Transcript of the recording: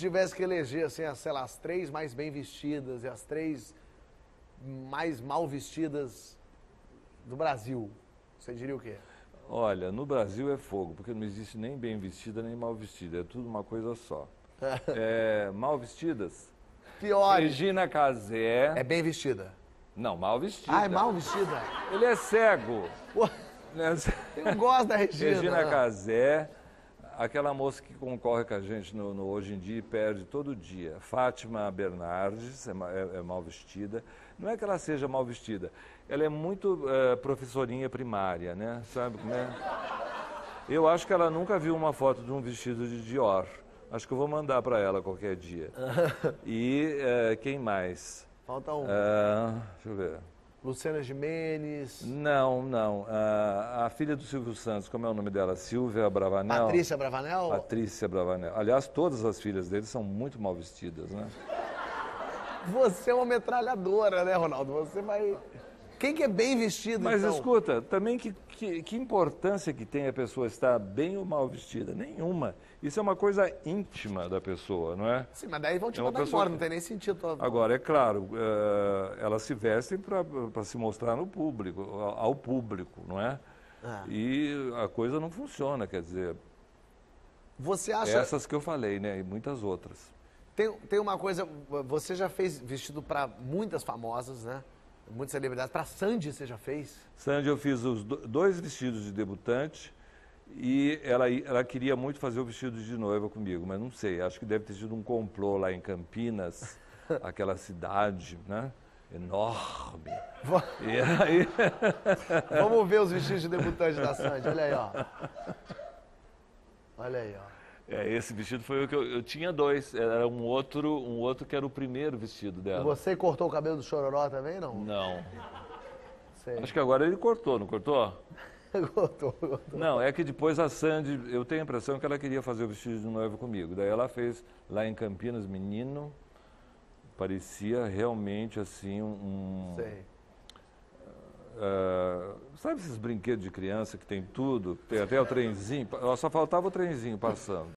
tivesse que eleger, assim, sei lá, as 3 mais bem vestidas e as 3 mais mal vestidas do Brasil, você diria o quê? Olha, no Brasil é fogo, porque não existe nem bem vestida nem mal vestida, é tudo uma coisa só. Mal vestidas? Pior. Regina Casé. É bem vestida. Não, mal vestida. Ah, é mal vestida? Ele é cego. Pô, eu gosto da Regina. Regina Casé, aquela moça que concorre com a gente no Hoje em Dia e perde todo dia. Fátima Bernardes é mal vestida. Não é que ela seja mal vestida, ela é muito professorinha primária, né? Sabe como é? Eu acho que ela nunca viu uma foto de um vestido de Dior. Acho que eu vou mandar para ela qualquer dia. E quem mais? Falta um. Deixa eu ver. Luciana Gimenez. Não. A filha do Silvio Santos, como é o nome dela? Silvia Bravanel? Patrícia Bravanel? Patrícia Bravanel. Aliás, todas as filhas dele são muito mal vestidas, né? Você é uma metralhadora, né, Ronaldo? Você vai... Quem que é bem vestido, Mas então? escuta, também que importância que tem a pessoa estar bem ou mal vestida? Nenhuma. Isso é uma coisa íntima da pessoa, não é? Sim, mas daí vão te É uma mandar pessoa embora, não tem nem sentido. Agora, é claro, elas se vestem para se mostrar no público, ao público, não é? E a coisa não funciona, quer dizer... Você acha... Essas que eu falei, né? E muitas outras. Tem uma coisa, você já fez vestido para muitas famosas, né? Muitas celebridades. Para Sandy você já fez? Sandy, eu fiz os 2 vestidos de debutante e ela queria muito fazer o vestido de noiva comigo, mas não sei, acho que deve ter sido um complô lá em Campinas, aquela cidade, né? Enorme. E aí... Vamos ver os vestidos de debutante da Sandy, olha aí, ó. Olha aí, ó. Esse vestido foi o que eu tinha 2. Era um outro que era o primeiro vestido dela. E você cortou o cabelo do Chororó também, não? Não. Sei. Acho que agora ele cortou, não cortou? Cortou. Não, é que depois a Sandy, eu tenho a impressão que ela queria fazer o vestido de noiva comigo. Daí ela fez lá em Campinas, menino, parecia realmente assim Sei. Sabe esses brinquedos de criança que tem tudo? Tem até o trenzinho, só faltava o trenzinho passando.